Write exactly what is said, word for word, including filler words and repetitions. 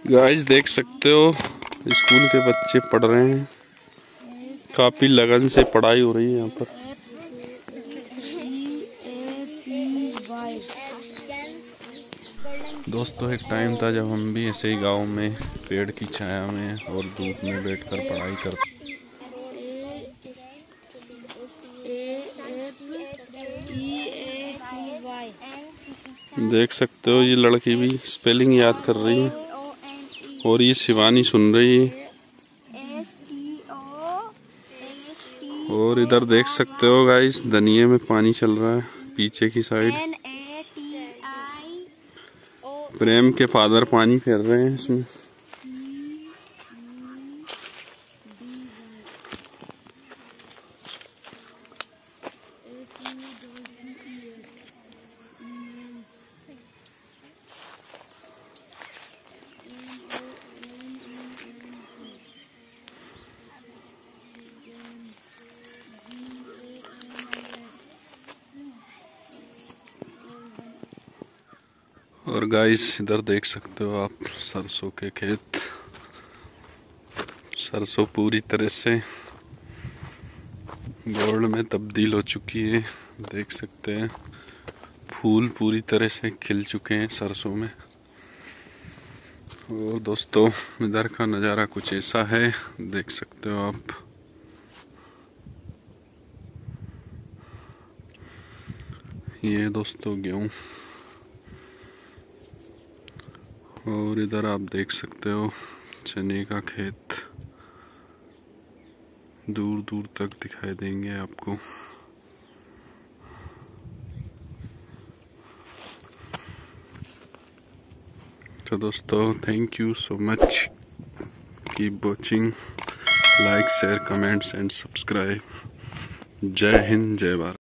Guys देख सकते हो स्कूल के बच्चे पढ़ रहे हैं, काफी लगन से पढ़ाई हो रही है यहाँ पर। दोस्तों एक टाइम था जब हम भी ऐसे ही गांव में पेड़ की छाया में और धूप में बैठकर पढ़ाई करते। देख सकते हो ये लड़की भी स्पेलिंग याद कर रही है और ये शिवानी सुन रही है। और इधर देख सकते हो गाइस धनिये में पानी चल रहा है पीछे की साइड। प्रेम के फादर पानी फेर रहे हैं इसमें। और गाइस इधर देख सकते हो आप सरसों के खेत। सरसों पूरी तरह से गोल्ड में तब्दील हो चुकी है। देख सकते हैं फूल पूरी तरह से खिल चुके हैं सरसों में। और दोस्तों इधर का नज़ारा कुछ ऐसा है, देख सकते हो आप। ये दोस्तों गेहूं। और इधर आप देख सकते हो चने का खेत दूर दूर तक दिखाई देंगे आपको। तो दोस्तों thank you so much, keep watching, like share comments and subscribe. जय हिंद जय भारत।